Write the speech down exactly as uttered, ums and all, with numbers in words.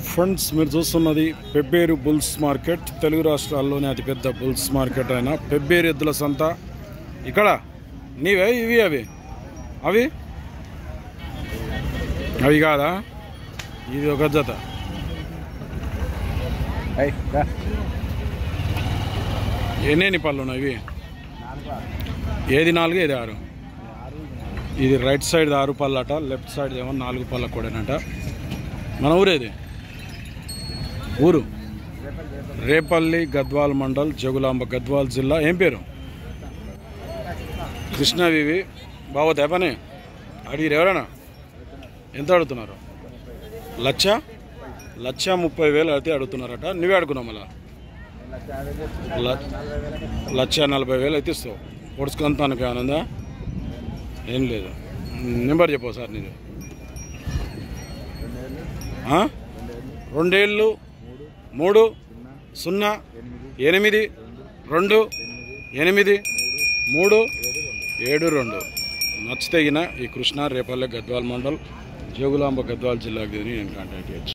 Friends మీరు చూస్తున్నది Pebbair bulls market. Telugu రాష్ట్రాల్లోనే అతిపెద్ద బుల్స్ మార్కెట్ అయిన పెబ్బేరు ఎద్దుల సంత. ఇక్కడ నీవే ఇవి అవి అవి అవి కాదా? ఇది ఒక జత. ఎన్ని పళ్ళు ఉన్నాయి ఇవి? ఏది నాలుగు ఏది ఆరు? ఇది రైట్ సైడ్ ఆరు పళ్ళట, లెఫ్ట్ సైడ్ ఏమో నాలుగు పళ్ళ కూడానట. మన ఊరేది? ఊరు రేపల్లి, గద్వాల్ మండల్, జగులాంబ, గద్వాల్ జిల్లా. ఏం పేరు? కృష్ణవివి. బాగోతాయి పని అడిగిరు ఎవరైనా? ఎంత అడుగుతున్నారు? లక్ష లక్ష ముప్పై వేలు అయితే అడుగుతున్నారట. నువ్వే అడుగున్నావు మళ్ళా? లక్ష నలభై వేలు అయితే ఇస్తావు. పొడుచుకుంటానికి ఆనందా? ఏం లేదు. నెంబర్ చెప్పవు సార్ నేను. రెండేళ్ళు మూడు సున్నా ఎనిమిది రెండు ఎనిమిది మూడు ఏడు రెండు. నచ్చితే ఈ కృష్ణ రేపల్లె, గద్వాల్ మండల్, జోగులాంబ, గద్వాల్ జిల్లాకి నేను కాంటాక్ట్ చేయొచ్చు.